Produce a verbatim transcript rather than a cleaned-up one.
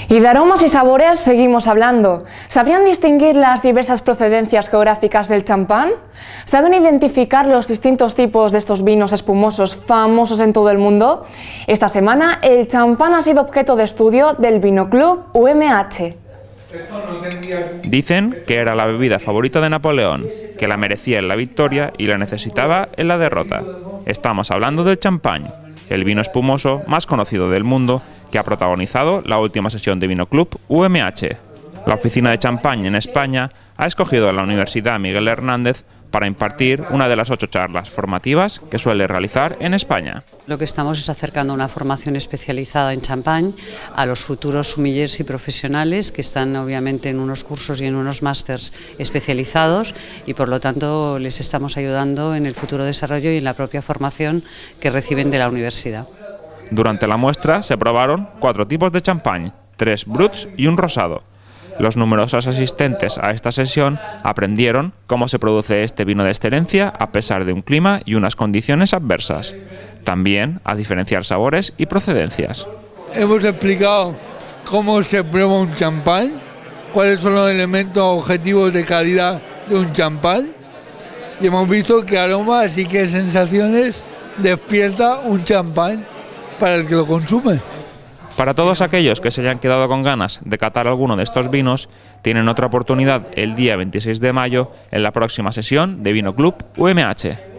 Y de aromas y sabores seguimos hablando. ¿Sabrían distinguir las diversas procedencias geográficas del champán? ¿Saben identificar los distintos tipos de estos vinos espumosos famosos en todo el mundo? Esta semana el champán ha sido objeto de estudio del Vino Club U M H. Dicen que era la bebida favorita de Napoleón, que la merecía en la victoria y la necesitaba en la derrota. Estamos hablando del champán, el vino espumoso más conocido del mundo, que ha protagonizado la última sesión de Vino Club U M H. La oficina de champán en España ha escogido a la Universidad Miguel Hernández para impartir una de las ocho charlas formativas que suele realizar en España. Lo que estamos es acercando una formación especializada en champán a los futuros sommeliers y profesionales que están obviamente en unos cursos y en unos másters especializados y por lo tanto les estamos ayudando en el futuro desarrollo y en la propia formación que reciben de la universidad. Durante la muestra se probaron cuatro tipos de champán, tres bruts y un rosado. Los numerosos asistentes a esta sesión aprendieron cómo se produce este vino de excelencia a pesar de un clima y unas condiciones adversas. También a diferenciar sabores y procedencias. Hemos explicado cómo se prueba un champán, cuáles son los elementos objetivos de calidad de un champán y hemos visto qué aromas y qué sensaciones despierta un champán para el que lo consume. Para todos aquellos que se hayan quedado con ganas de catar alguno de estos vinos, tienen otra oportunidad el día veintiséis de mayo en la próxima sesión de Vino Club U M H.